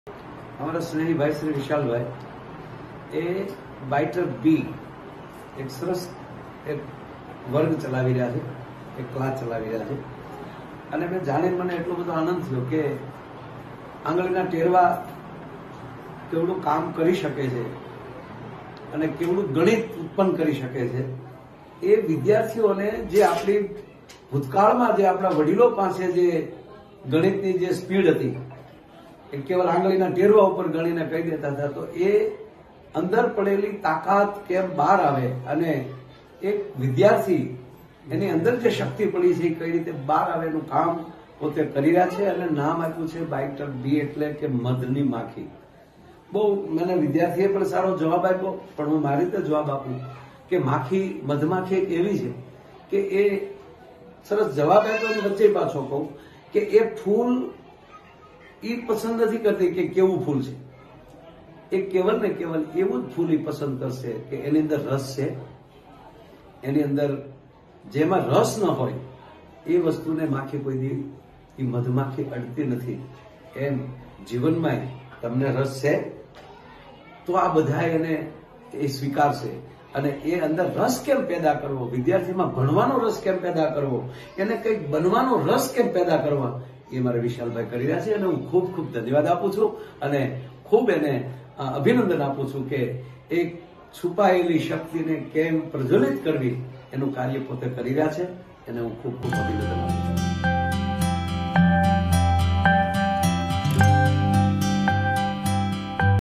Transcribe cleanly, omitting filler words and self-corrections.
हमारा स्नेही भाई श्री विशाल भाई એ બાઇટર બી એક સરસ એક વર્ગ ચલાવી રહ્યા છે, એક ક્લાસ ચલાવી રહ્યા છે અને મેં જાણીને મને એટલો બધો આનંદ થયો કે આંગળીના ટેરવા કેવડું કામ કરી શકે છે અને કેવડું ગણિત ઉત્પન્ન કરી શકે છે. એ વિદ્યાર્થીઓને જે આપણી ભૂતકાળમાં જે આપણા વડીલો પાસે જે ગણિતની જે સ્પીડ હતી એ કેવલ આંગળીના ટેરવા ઉપર ગણીને કહી દેતા હતા, તો એ અંદર પડેલી તાકાત કેમ બહાર આવે અને એક વિદ્યાર્થી એની અંદર જે શક્તિ પડી છે એ કઈ રીતે બહાર આવે એનું કામ પોતે કરી રહ્યા છે. અને નામ આપ્યું છે બાઇટર બી, એટલે કે મધની માખી. બહુ મને વિદ્યાર્થીએ પણ સારો જવાબ આપ્યો, પણ હું મારી રીતે જવાબ આપું કે માખી, મધમાખી એક એવી છે કે એ સરસ જવાબ આપ્યો અને વચ્ચે પાછો કહું કે એ ફૂલ એ પસંદ નથી કરતી કે કેવું ફૂલ છે. એ કેવલ ને કેવલ એવું જ ફૂલ પસંદ કરશે કે એની અંદર રસ છે, એની અંદર જેમાં રસ ન હોય એ વસ્તુને માખી કોઈ દી એ મધમાખી અડતી નથી. એમ જીવનમાં તમને રસ છે તો આ બધા એને એ સ્વીકારશે. અને એ અંદર રસ કેમ પેદા કરવો, વિદ્યાર્થીમાં ભણવાનો રસ કેમ પેદા કરવો, એને કંઈક બનવાનો રસ કેમ પેદા કરવા, એ મારે વિશાલભાઈ કરી રહ્યા છે અને હું ખૂબ ખૂબ ધન્યવાદ આપું છું અને ખૂબ એને અભિનંદન આપું છું કે એક છુપાયેલી શક્તિને કેમ પ્રજ્વલિત કરવી એનું કાર્ય પોતે કરી રહ્યા છે. એને હું ખૂબ ખૂબ અભિનંદન આપું છું.